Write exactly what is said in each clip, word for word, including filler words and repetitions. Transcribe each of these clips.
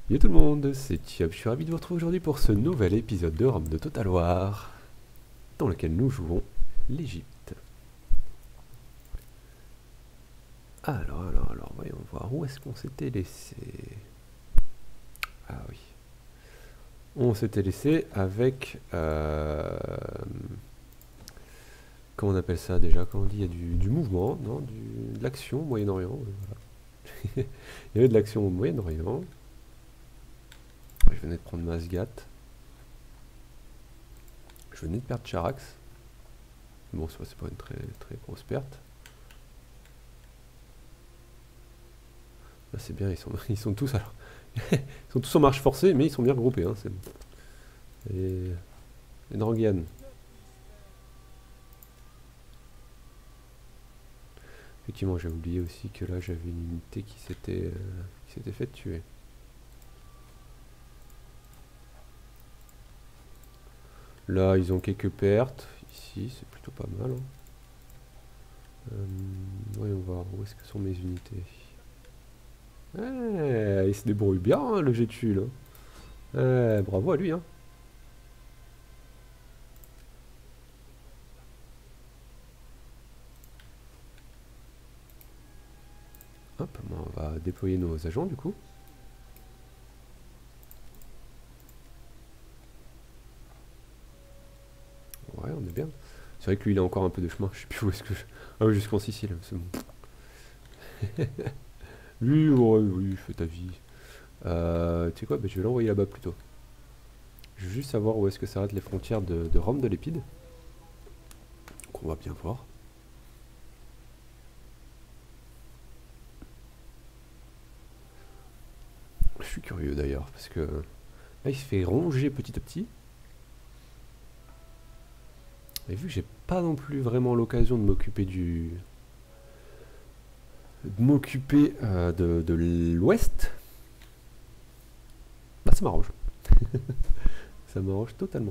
Yo tout le monde, c'est Tiop, je suis ravi de vous retrouver aujourd'hui pour ce nouvel épisode de Rome de Total War, dans lequel nous jouons l'Égypte. Alors, alors, alors, voyons voir, où est-ce qu'on s'était laissé? Ah oui. On s'était laissé avec... Euh, comment on appelle ça déjà? Comment on dit? Il y a du, du mouvement, non du, de l'action au Moyen-Orient. Voilà. Il y avait de l'action au Moyen-Orient. Je venais de prendre Masgat. Je venais de perdre Charax. Bon, ça c'est pas une très, très grosse perte. Là c'est bien, ils sont, ils sont tous alors. Ils sont tous en marche forcée, mais ils sont bien regroupés. Hein, c'est bon. Et... et Nangian. Effectivement, j'ai oublié aussi que là j'avais une unité qui s'était euh, qui s'était fait tuer. Là, ils ont quelques pertes. Ici, c'est plutôt pas mal. Hein. Euh, voyons voir, où est-ce que sont mes unités? Eh, il se débrouille bien, hein, le Gétu, là. Eh, bravo à lui, hein. Hop, on va déployer nos agents, du coup. Ouais, on est bien. C'est vrai que lui, il a encore un peu de chemin. Je sais plus où est-ce que je... Ah oui, jusqu'en Sicile, c'est bon. Lui, ouais, oui, fais ta vie. Euh, tu sais quoi, bah, je vais l'envoyer là-bas plutôt. Je veux juste savoir où est-ce que s'arrêtent les frontières de, de Rome de l'Épide. Qu'on va bien voir. Je suis curieux d'ailleurs, parce que là il se fait ronger petit à petit. Et vu que j'ai pas non plus vraiment l'occasion de m'occuper du... de m'occuper euh, de, de l'ouest, bah ça m'arrange. Ça m'arrange totalement.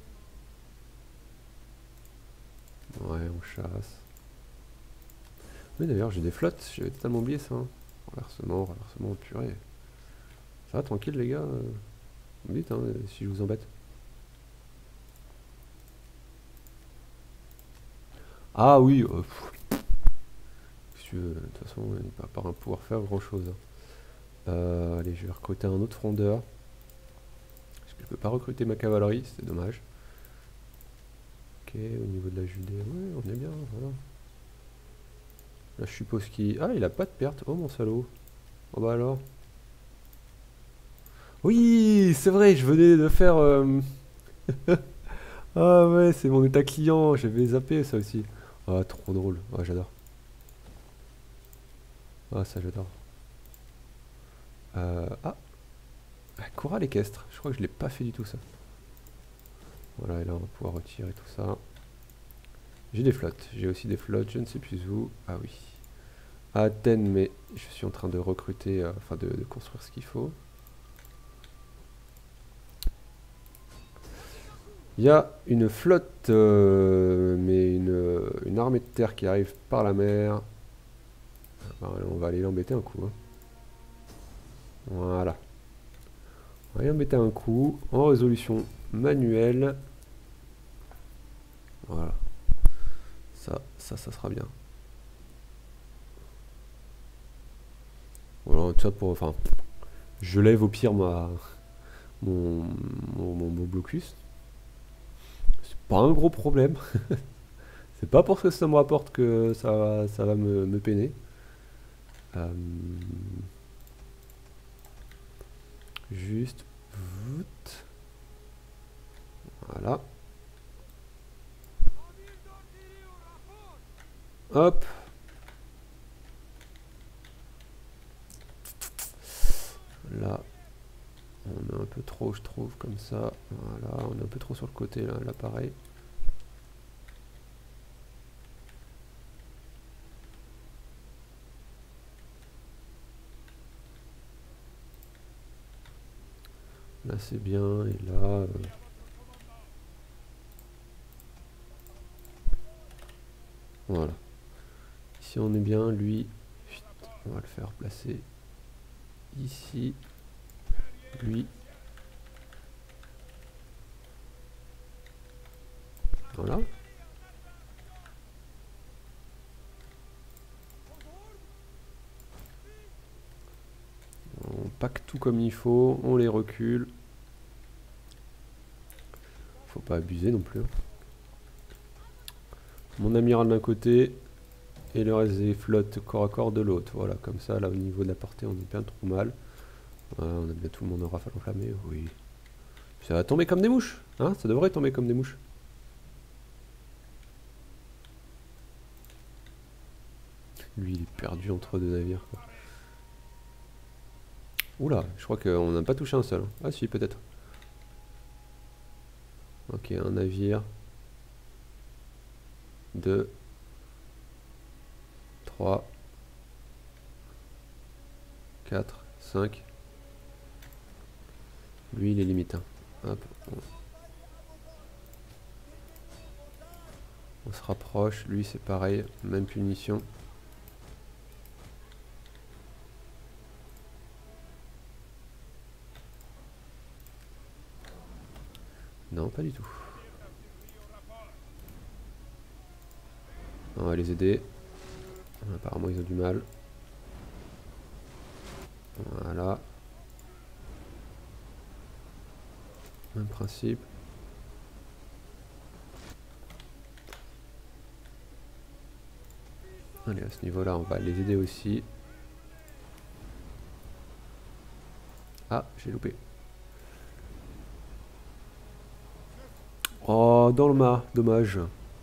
Ouais, on chasse. Oui d'ailleurs j'ai des flottes, j'avais totalement oublié ça. Hein. Renversement, renversement, purée. Ça va tranquille les gars, euh, vite hein, si je vous embête. Ah oui, euh, de toute façon il ne va pas pouvoir faire grand chose. Hein. Euh, allez, je vais recruter un autre frondeur. Parce que je peux pas recruter ma cavalerie, c'est dommage. Ok, au niveau de la Judée, ouais, on est bien, voilà. Là, je suppose qu'il... Ah, il a pas de perte. Oh, mon salaud. Oh, bah alors. Oui, c'est vrai, je venais de faire... Euh... ah ouais, c'est mon état client, j'avais zappé ça aussi. Ah, trop drôle. Ah, j'adore. Ah, ça, j'adore. Euh... Ah. Chorale équestre. Je crois que je l'ai pas fait du tout, ça. Voilà, et là, on va pouvoir retirer tout ça. J'ai des flottes. J'ai aussi des flottes, je ne sais plus où. Ah oui. À Athènes, mais je suis en train de recruter, euh, enfin de, de construire ce qu'il faut. Il y a une flotte, euh, mais une, une armée de terre qui arrive par la mer. Ben, on va aller l'embêter un coup. Hein. Voilà. On va aller l'embêter un coup en résolution manuelle. Voilà. Ça, ça, ça sera bien. Voilà, tout ça pour... Enfin, je lève au pire ma, mon, mon, mon, mon blocus. C'est pas un gros problème. C'est pas pour ce que ça me rapporte que ça, va- ça va me, me peiner. Euh, juste... voûte. Voilà. Hop. Là, on est un peu trop, je trouve, comme ça. Voilà, on est un peu trop sur le côté, là, l'appareil. Là, c'est bien, et là... Euh... Voilà. Ici, on est bien, lui... On va le faire placer ici. Lui. Voilà. On pack tout comme il faut, on les recule. Faut pas abuser non plus. Mon amiral d'un côté et le reste des flottes corps à corps de l'autre. Voilà, comme ça, là au niveau de la portée, on est bien trop mal. Voilà, on a bien tout le monde en rafale enflammée, oui. Ça va tomber comme des mouches, hein, ça devrait tomber comme des mouches. Lui, il est perdu entre deux navires, quoi. Oula, je crois qu'on n'a pas touché un seul. Ah si, peut-être. Ok, un navire. Deux. Trois. Quatre. Cinq. Lui, il est limite. Hein. Hop. On... on se rapproche. Lui, c'est pareil. Même punition. Non, pas du tout. On va les aider. Apparemment, ils ont du mal. Voilà. Même principe. Allez, à ce niveau-là, on va les aider aussi. Ah, j'ai loupé. Oh, dans le mât, dommage.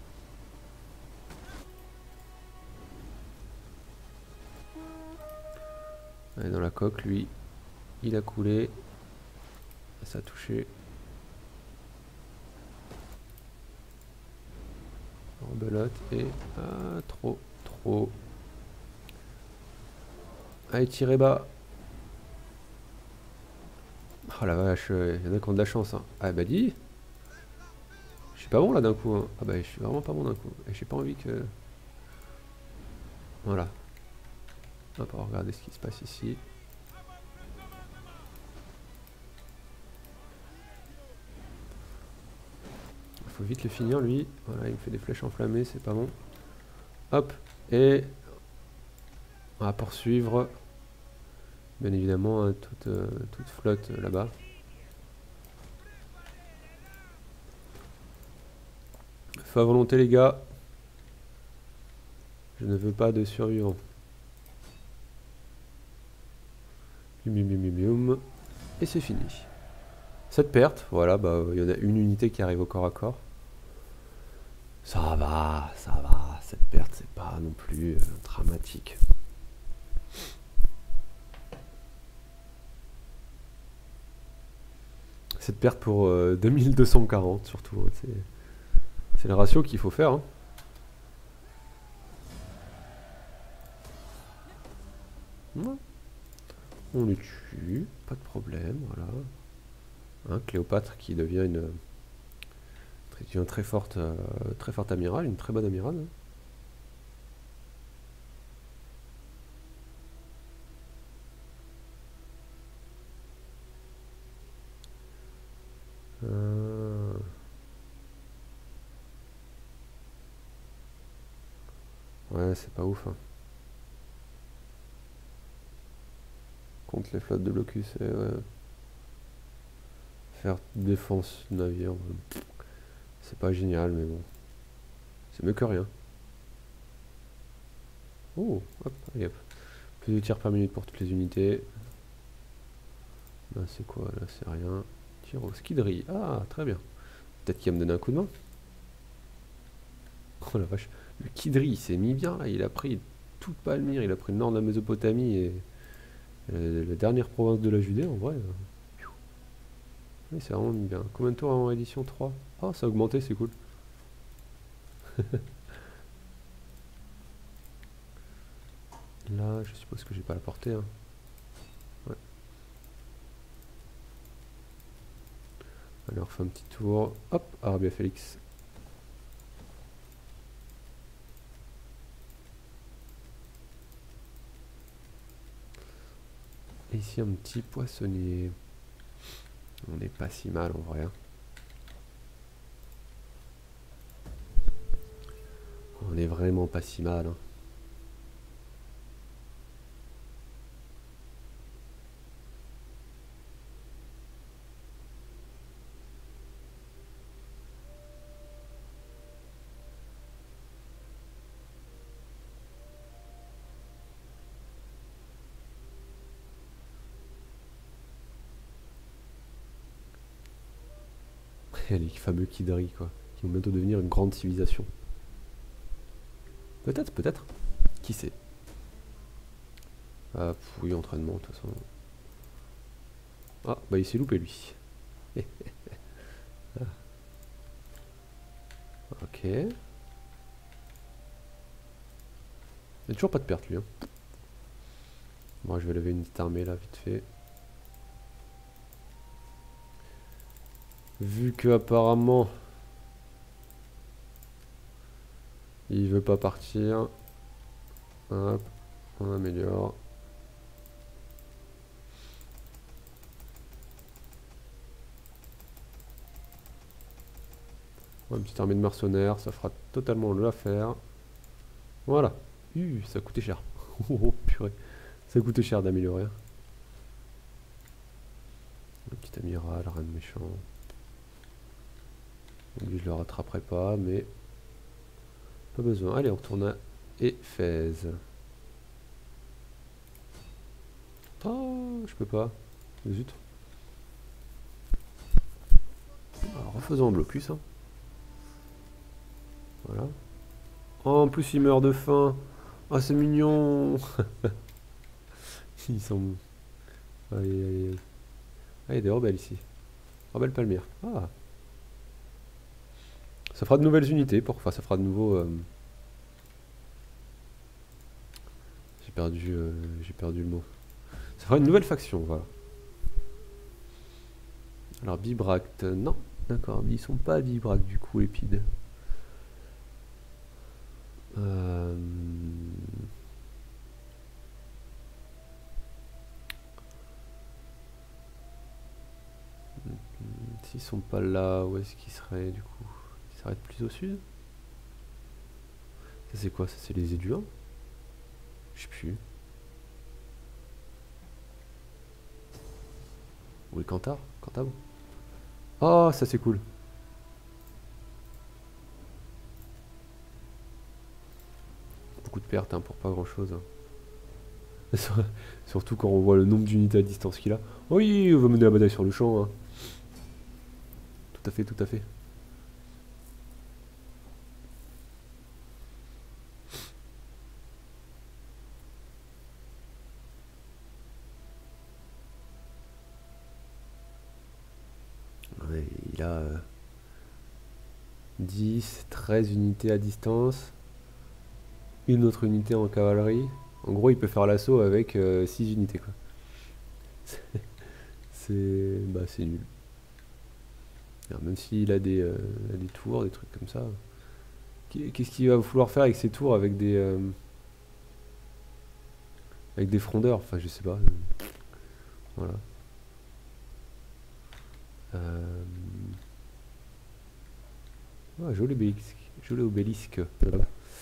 Allez, dans la coque, lui, il a coulé. Ça a touché. Rebelote et... Ah, trop, trop. Allez, tirez bas. Oh la vache, il y en a qui ont de la chance. Hein. Ah bah dis. Je suis pas bon là d'un coup. Hein. Ah bah je suis vraiment pas bon d'un coup. Et j'ai pas envie que... Voilà. On va regarder ce qui se passe ici. Il faut vite le finir lui. Voilà, il me fait des flèches enflammées, c'est pas bon. Hop. Et... on va poursuivre. Bien évidemment, hein, toute, euh, toute flotte euh, là-bas. Feu à volonté les gars. Je ne veux pas de survivants. Et c'est fini. Cette perte, voilà, bah il y en a une unité qui arrive au corps à corps. Ça va, ça va. Cette perte, c'est pas non plus euh, dramatique. Cette perte pour euh, deux mille deux cent quarante surtout. Hein, c'est le ratio qu'il faut faire. Hein. Ouais. On les tue, pas de problème, voilà. Hein, Cléopâtre qui devient une, une très forte, euh, très forte amirale, une très bonne amirale. Hein. Euh... Ouais, c'est pas ouf. Hein. Contre les flottes de blocus et ouais. Faire défense navire, c'est pas génial, mais bon. C'est mieux que rien. Oh, hop, allez hop. Plus de tirs par minute pour toutes les unités. Là, c'est quoi? Là, c'est rien. Tir au skidri. Ah, très bien. Peut-être qu'il va me donner un coup de main. Oh la vache. Le Kidri, il s'est mis bien là. Il a pris toute Palmyre. Il a pris le nord de la Mésopotamie et la, la dernière province de la Judée, en vrai. Oui, c'est vraiment mis bien. Combien de tours en édition? Trois. Ah, ça a augmenté, c'est cool. Là, je suppose que j'ai pas la portée. Hein. Ouais. Alors, on fait un petit tour. Hop, Arabia Félix. Et ici, un petit poissonnier. On n'est pas si mal en vrai. Hein. On est vraiment pas si mal. Hein. Les fameux Kidari, quoi. Qui vont bientôt devenir une grande civilisation. Peut-être, peut-être. Qui sait? Ah, pff, oui, entraînement, de toute façon. Ah, bah il s'est loupé, lui. Ah. Ok. Il n'y a toujours pas de perte, lui. Hein. Bon, je vais lever une petite armée, là, vite fait. Vu que, apparemment... il veut pas partir. Hop, on améliore. Ouais, une petite armée de mercenaires, ça fera totalement l'affaire. Voilà. Uh, ça coûtait cher. Oh purée. Ça coûtait cher d'améliorer. Le petit amiral, rien de méchant. Lui, je le rattraperai pas, mais... pas besoin. Allez, on retourne à Éphèse. Oh, je peux pas. Zut. Alors, refaisons un blocus. Hein. Voilà. Oh, en plus, il meurt de faim. Oh, c'est mignon. Ils sont... Allez, allez, allez. Ah, il y a des rebelles ici. Rebelles Palmyre. Ah. Ça fera de nouvelles unités. Pour... Enfin, ça fera de nouveaux... Euh... J'ai perdu, euh... j'ai perdu le mot. Ça fera une nouvelle faction, voilà. Alors, Bibracte, non. D'accord, mais ils sont pas Bibracte du coup, Épide. Euh... S'ils sont pas là, où est-ce qu'ils seraient du coup? Ils s'arrêtent plus au sud? Ça c'est quoi? Ça c'est les Éduins? Je sais plus. Ou les Cantars? Cantables? Oh, ça c'est cool. Beaucoup de pertes hein, pour pas grand chose. Hein. Surtout quand on voit le nombre d'unités à distance qu'il a. Oui, on va mener la bataille sur le champ. Hein. Tout à fait, tout à fait. Ouais, il a euh, dix, treize unités à distance. Une autre unité en cavalerie. En gros, il peut faire l'assaut avec euh, six unités. Quoi. C'est bah, c'est nul. Alors, même s'il a des, euh, des tours, des trucs comme ça. Qu'est-ce qu'il va vouloir faire avec ces tours avec des euh, avec des frondeurs? Enfin, je sais pas. Voilà. Euh... Oh, joli obélisque. Joli obélisque. Voilà.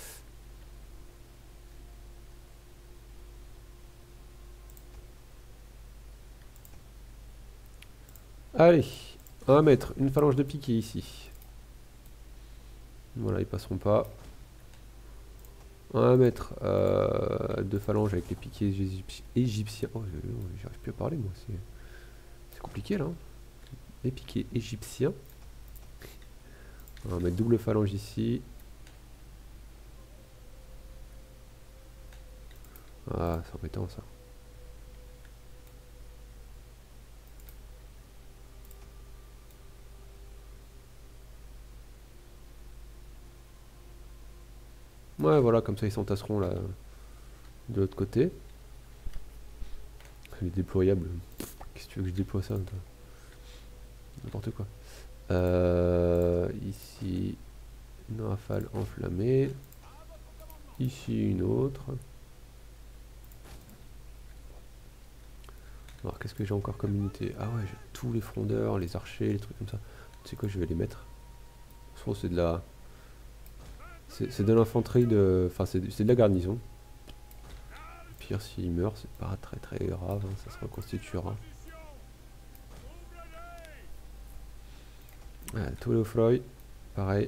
Allez, on va mettre une phalange de piquet ici. Voilà, ils passeront pas. On va mettre euh, deux phalanges avec les piquets égyptiens. Oh, j'arrive plus à parler moi, c'est compliqué là. Hein. Les piquets égyptiens. On va mettre double phalange ici. Ah, c'est embêtant ça. Ouais, voilà, comme ça ils s'entasseront là de l'autre côté. Les déployables. Qu'est-ce que tu veux que je déploie ça? N'importe quoi. Euh, ici, une rafale enflammée. Ici, une autre. Alors qu'est-ce que j'ai encore comme unité? Ah ouais, j'ai tous les frondeurs, les archers, les trucs comme ça. Tu sais quoi, je vais les mettre. Je trouve que c'est de la... C'est de l'infanterie de... Enfin, c'est de la garnison. Pire, s'il meurt, c'est pas très très grave, hein, ça se reconstituera. Ah, tous les Ofroy, pareil.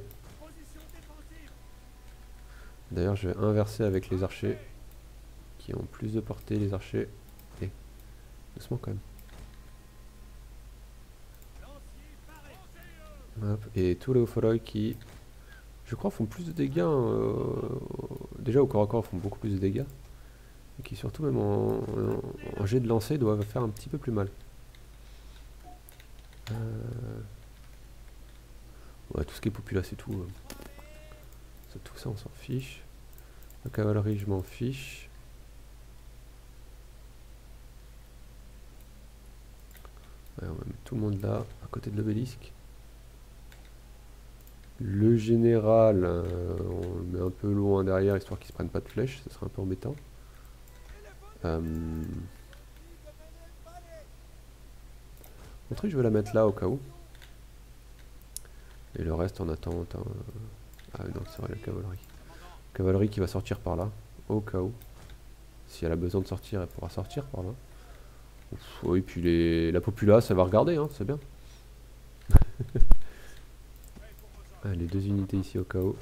D'ailleurs, je vais inverser avec les archers, qui ont plus de portée, les archers. Et doucement quand même. Hop. Et tous les Ofroy qui, je crois, font plus de dégâts. Euh, déjà, au corps à corps, font beaucoup plus de dégâts. Et qui, surtout, même en, en, en jet de lancer, doivent faire un petit peu plus mal. Euh... Ouais, tout ce qui est populace et tout. Euh. Ça, tout ça, on s'en fiche. La cavalerie, je m'en fiche. Ouais, on va mettre tout le monde là, à côté de l'obélisque. Le général, euh, on le met un peu loin derrière, histoire qu'il se prenne pas de flèches, ça serait un peu embêtant. Euh... Montrez, je vais la mettre là au cas où. Et le reste en attente. Hein. Ah non, c'est vrai, la cavalerie. Cavalerie qui va sortir par là, au cas où. Si elle a besoin de sortir, elle pourra sortir par là. Ouf, oui, puis les... la populace, elle va regarder, hein, c'est bien. Ah, les deux unités ici au cas où.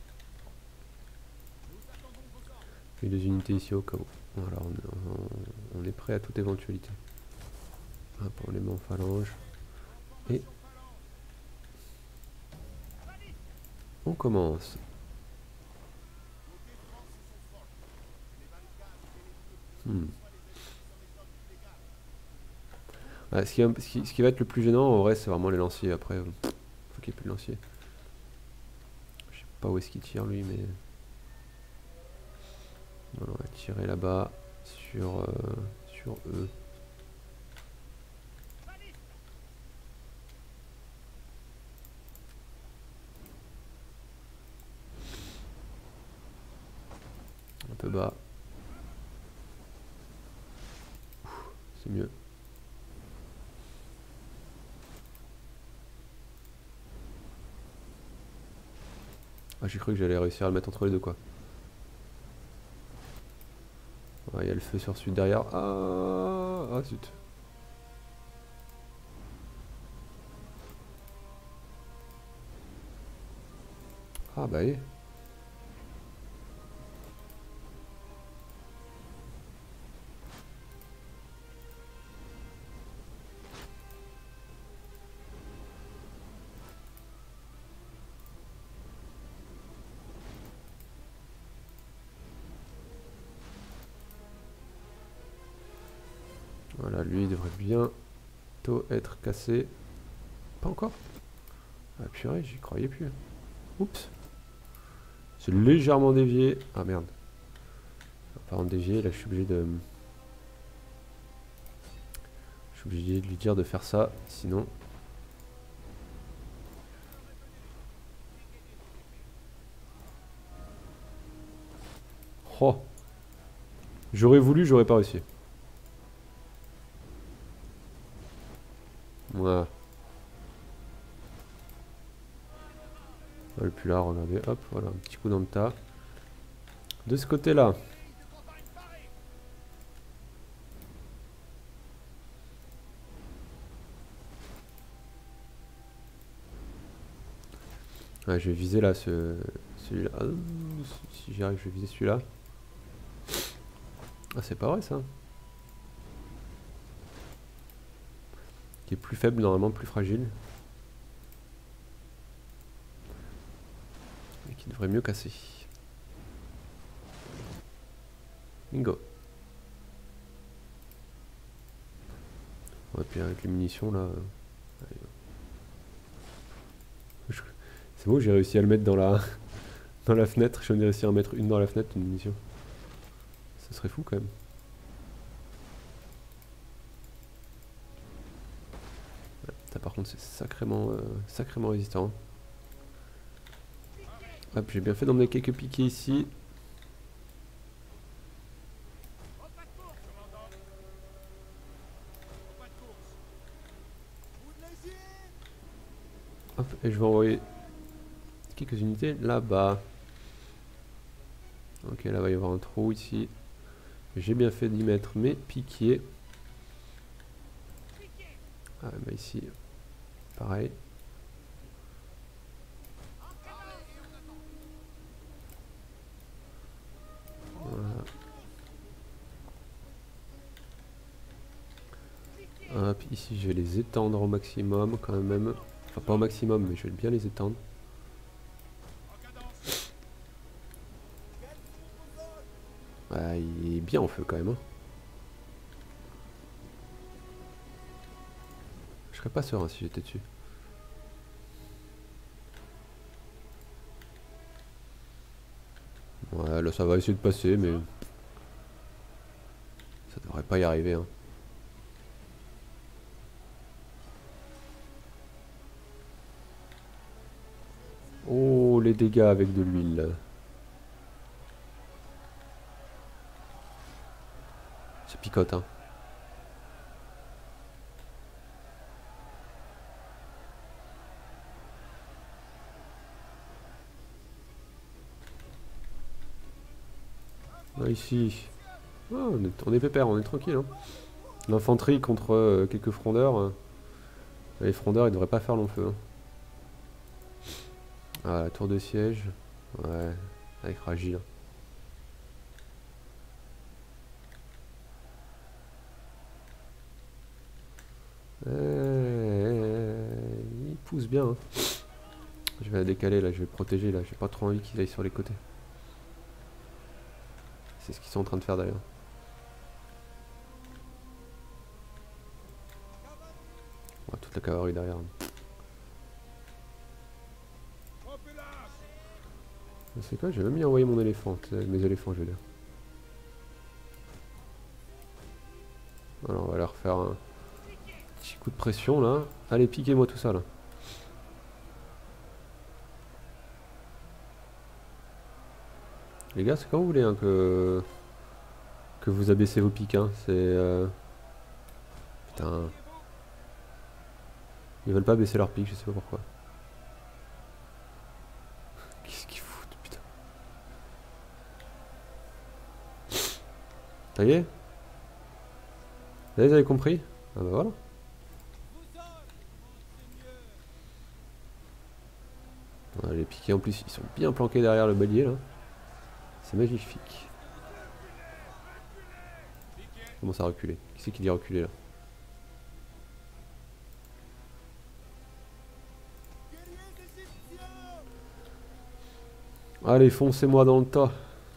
Les deux unités ici au cas où. Voilà, on, on, on est prêt à toute éventualité. Hop, on les met en phalange. Et on commence. Hmm. Ah, ce, qui, ce, qui, ce qui va être le plus gênant en vrai, c'est vraiment les lanciers. Après, pff, faut qu'il n'y ait plus de lanciers. Je sais pas où est-ce qu'il tire lui, mais voilà, on va tirer là-bas sur, euh, sur eux. Un peu bas. C'est mieux. Ah, j'ai cru que j'allais réussir à le mettre entre les deux, quoi. Il ouais, y a le feu sur celui derrière. Ah, ah zut. Ah bah oui. Voilà, lui il devrait bientôt être cassé. Pas encore? Ah purée, j'y croyais plus. Oups. C'est légèrement dévié. Ah merde. Par contre dévié, là je suis obligé de... Je suis obligé de lui dire de faire ça, sinon... Oh. J'aurais voulu, j'aurais pas réussi. Voilà. Le plus là, regardez, hop, voilà, un petit coup dans le tas. De ce côté-là. Ouais, je vais viser là, ce, celui-là. Ah, si j'y arrive, je vais viser celui-là. Ah, c'est pas vrai ça. Qui est plus faible, normalement plus fragile. Et qui devrait mieux casser. Bingo. Ouais, puis avec les munitions là. C'est bon, j'ai réussi à le mettre dans la dans la fenêtre. Je viens de réussir à mettre une dans la fenêtre, une munition. Ça serait fou quand même. Ouais, ça par contre c'est sacrément euh, sacrément résistant. Hop, j'ai bien fait d'emmener quelques piquets ici. Hop, et je vais envoyer quelques unités là-bas. Ok, là va y avoir un trou ici. J'ai bien fait d'y mettre mes piquiers. Ah, bah ici, pareil. Voilà. Hop, ici je vais les étendre au maximum quand même. Enfin pas au maximum, mais je vais bien les étendre. Ah, il est bien en feu quand même. Hein. Je serais pas serein si j'étais dessus. Ouais, là ça va essayer de passer, mais ça devrait pas y arriver. Hein. Oh, les dégâts avec de l'huile. Ça picote, hein. Là, ici. Oh, on, est, on est pépère, on est tranquille. Hein. L'infanterie contre euh, quelques frondeurs. Euh, les frondeurs, ils devraient pas faire long feu. Hein. Ah, la tour de siège. Ouais, avec Ragil. Euh, il pousse bien. Hein. Je vais la décaler là, je vais le protéger là. J'ai pas trop envie qu'il aille sur les côtés. C'est ce qu'ils sont en train de faire d'ailleurs. Ouais, toute la cavalerie derrière. C'est quoi? J'ai même mis envoyer mon éléphant. Mes éléphants, je veux dire. Alors, on va leur faire un petit coup de pression là. Allez, piquez-moi tout ça là. Les gars, c'est quand vous voulez hein, que... que vous abaissez vos piques. Hein. C'est... Euh... Putain. Ils veulent pas baisser leurs piques, je sais pas pourquoi. Qu'est-ce qu'ils foutent, putain. Ça y est? Là, vous avez compris? Ah bah voilà. Voilà, les piquets en plus, ils sont bien planqués derrière le bélier là. C'est magnifique. Comment ça a reculé? Qui c'est qui dit reculer là? Allez, foncez-moi dans le tas.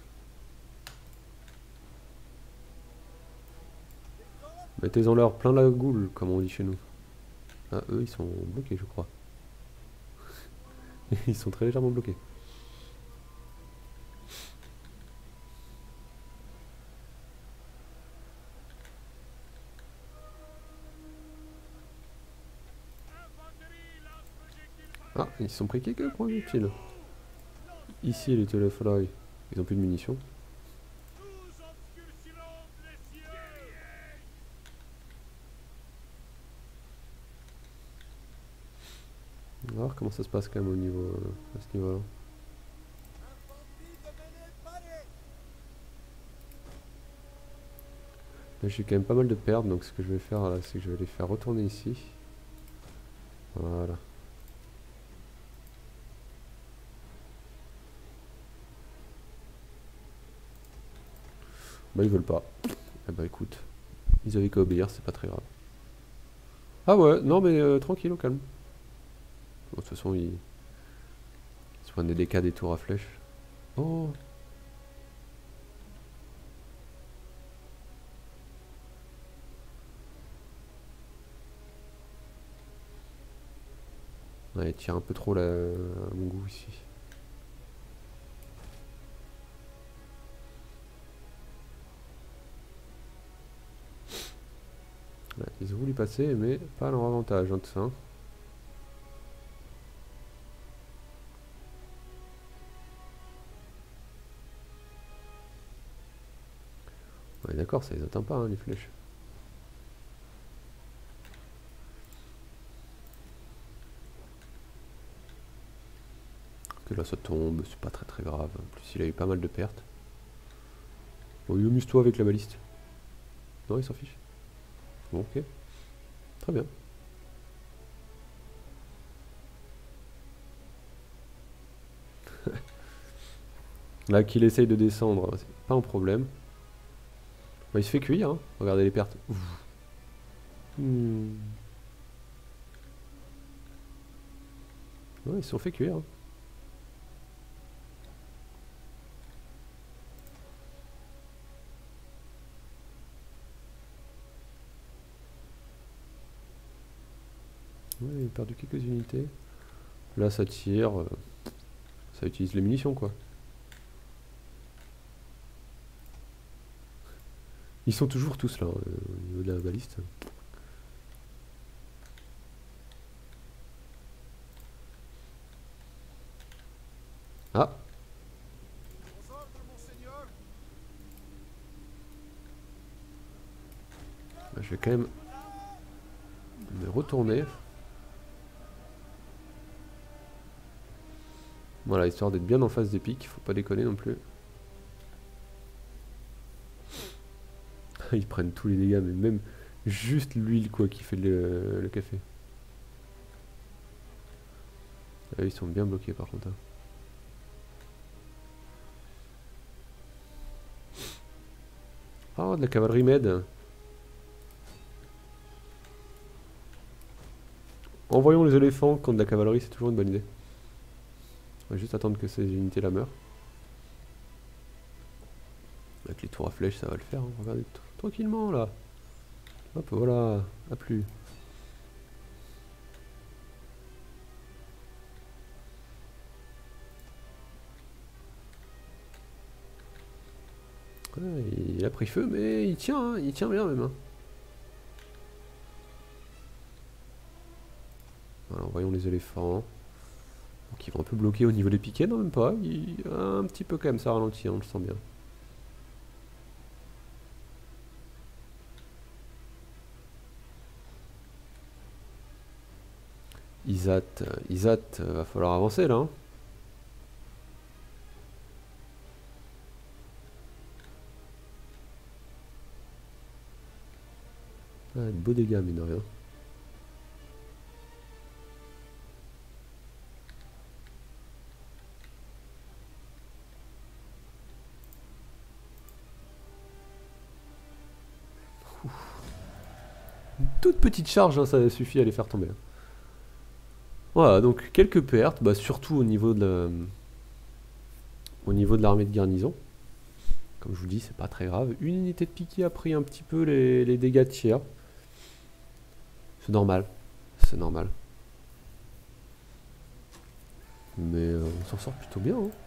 Mettez-en leur plein la goule, comme on dit chez nous. Ah, eux, ils sont bloqués, je crois. Ils sont très légèrement bloqués. Ah, ils se sont pris quelques points utiles. Ici, les téléphonies, ils ont plus de munitions. On va voir comment ça se passe quand même au niveau, euh, à ce niveau-là. Là, j'ai quand même pas mal de pertes, donc ce que je vais faire là, c'est que je vais les faire retourner ici. Voilà. Bah ils veulent pas. Eh bah écoute, ils avaient qu'à obéir, c'est pas très grave. Ah ouais, non mais euh, tranquille, au calme. Bon, de toute façon, ils... ils se prennent des dégâts des tours à flèche. Oh. Ouais, il tire un peu trop là, à mon goût ici. Ouais, ils ont voulu passer, mais pas à leur avantage, hein, tout ça. Ouais, d'accord, ça les atteint pas, hein, les flèches. que là ça tombe, c'est pas très très grave. En plus il a eu pas mal de pertes. Bon, il amuse-toi avec la baliste. Non, il s'en fiche. Bon, ok. Très bien. Là qu'il essaye de descendre, c'est pas un problème. Bah, il se fait cuire, hein. Regardez les pertes. Hmm. Ouais, ils se sont fait cuire. Hein. Ouais, il a perdu quelques unités. Là, ça tire. Euh, ça utilise les munitions, quoi. Ils sont toujours tous là, euh, au niveau de la baliste. Ah! Je vais quand même me retourner. Voilà, histoire d'être bien en face des pics, faut pas déconner non plus. Ils prennent tous les dégâts, mais même juste l'huile quoi qui fait le, le café. Ah, ils sont bien bloqués par contre. Hein. Oh, de la cavalerie med. Envoyons les éléphants contre la cavalerie, c'est toujours une bonne idée. On va juste attendre que ces unités là meurent. Avec les tours à flèches, ça va le faire. Hein. Regardez, tranquillement là. Hop, voilà, à plus. Ouais, il a pris feu, mais il tient, hein, il tient bien même. Hein. Voilà, envoyons les éléphants. Donc ils vont un peu bloquer au niveau des piquets, non même pas. Il, un petit peu quand même, ça ralentit, on le sent bien. Isat, Isat, euh, va falloir avancer là. Hein. Ah, de beaux dégâts, mine de rien. Ouf. Une toute petite charge, hein, ça suffit à les faire tomber. Voilà, donc quelques pertes, bah, surtout au niveau de la... au niveau de l'armée de garnison. Comme je vous dis, c'est pas très grave. Une unité de piquet a pris un petit peu les, les dégâts de tir. C'est normal, c'est normal. Mais euh, on s'en sort plutôt bien. Hein.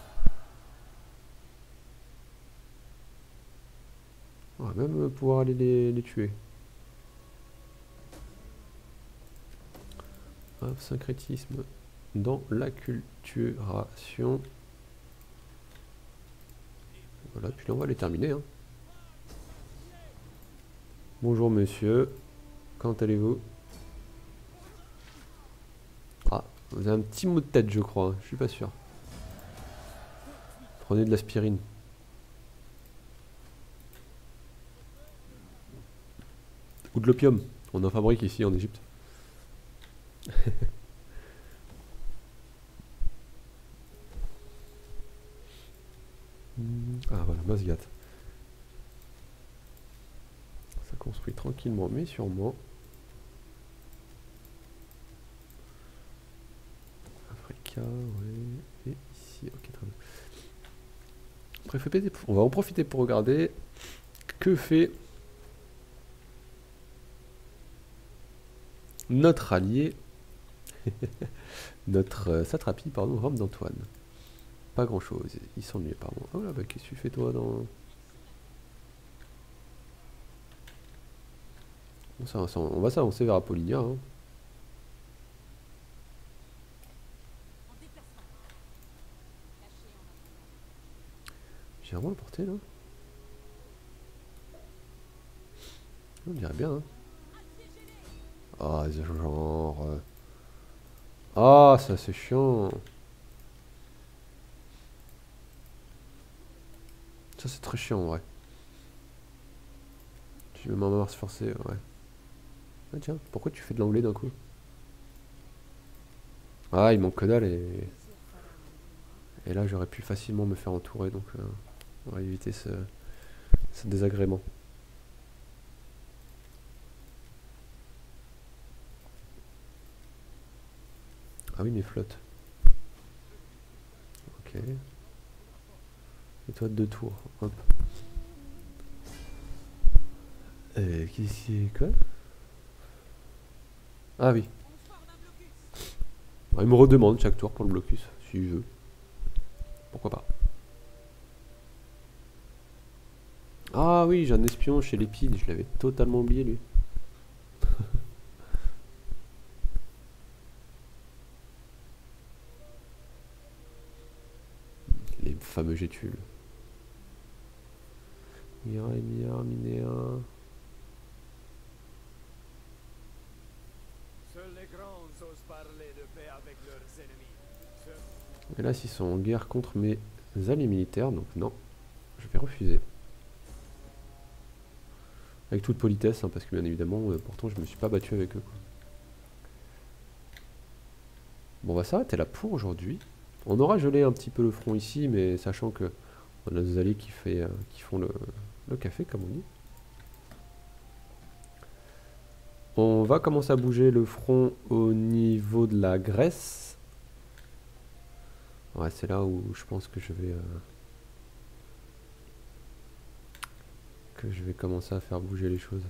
On va même pouvoir aller les, les tuer. Hop, syncrétisme dans l'acculturation. Voilà, puis là on va les terminer. Hein. Bonjour monsieur, quand allez-vous? Ah, vous avez un petit mot de tête je crois, hein. Je suis pas sûr. Prenez de l'aspirine. Ou de l'opium, on en fabrique ici en Égypte. Ah voilà, Masgat. Ça construit tranquillement mais sûrement. Africa, ouais. Et ici, ok très bien. On va en profiter pour regarder que fait notre allié, notre euh, satrapie, pardon, Rome d'Antoine. Pas grand chose, il s'ennuie pardon. Oh là, bah qu'est-ce que tu fais toi dans... On, ça, ça, on va s'avancer vers Apollinia. Hein. J'ai vraiment le porté là. On dirait bien. Hein. Ah, ce genre. Ah, ça c'est chiant. Ça c'est très chiant en vrai. Je vais même se forcer, ouais. Ah tiens, pourquoi tu fais de l'anglais d'un coup? Ah, il manque que dalle et... Et là j'aurais pu facilement me faire entourer, donc euh, on va éviter ce, ce désagrément. Ah oui, mes flottes. Ok. Et toi deux tours, hop. Euh, qu'est-ce qui est quoi? Ah oui. Il me redemande chaque tour pour le blocus, si je veux. Pourquoi pas. Ah oui, j'ai un espion chez l'épide, je l'avais totalement oublié lui. Les fameux Gétules. Mira, Mira, Minéa. Et là, s'ils sont en guerre contre mes alliés militaires, donc non, je vais refuser. Avec toute politesse, hein, parce que bien évidemment, euh, pourtant je me suis pas battu avec eux. Quoi. Bon, on va s'arrêter là pour aujourd'hui. On aura gelé un petit peu le front ici, mais sachant que on a des alliés qui, fait, euh, qui font le, le café, comme on dit. On va commencer à bouger le front au niveau de la Grèce. Ouais, c'est là où je pense que je vais... Euh, que je vais commencer à faire bouger les choses.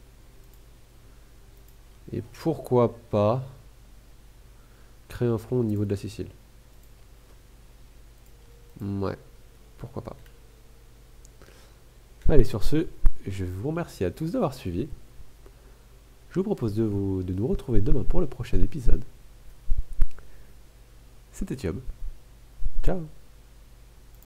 Et pourquoi pas créer un front au niveau de la Sicile. Ouais, pourquoi pas. Allez, sur ce, je vous remercie à tous d'avoir suivi. Je vous propose de, vous, de nous retrouver demain pour le prochain épisode. C'était Thiob. Ciao.